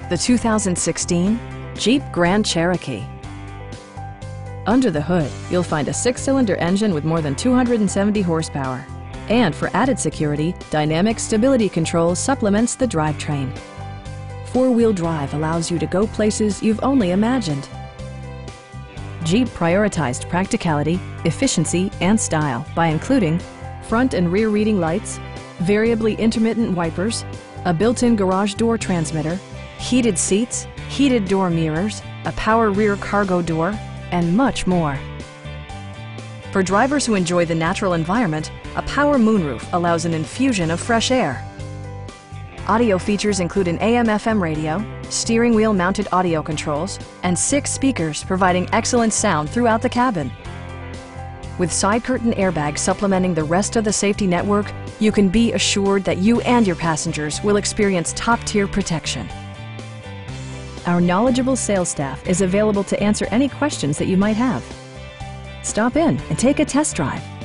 the 2016 Jeep Grand Cherokee. Under the hood, you'll find a 6-cylinder engine with more than 270 horsepower. And for added security, dynamic stability control supplements the drivetrain. 4-wheel drive allows you to go places you've only imagined. Jeep prioritized practicality, efficiency, and style by including front and rear reading lights, variably intermittent wipers, a built-in garage door transmitter, heated seats, heated door mirrors, a power rear cargo door, and much more. For drivers who enjoy the natural environment, a power moonroof allows an infusion of fresh air. Audio features include an AM/FM radio, steering wheel mounted audio controls, and 6 speakers providing excellent sound throughout the cabin. With side curtain airbags supplementing the rest of the safety network, you can be assured that you and your passengers will experience top-tier protection. Our knowledgeable sales staff is available to answer any questions that you might have. Stop in and take a test drive.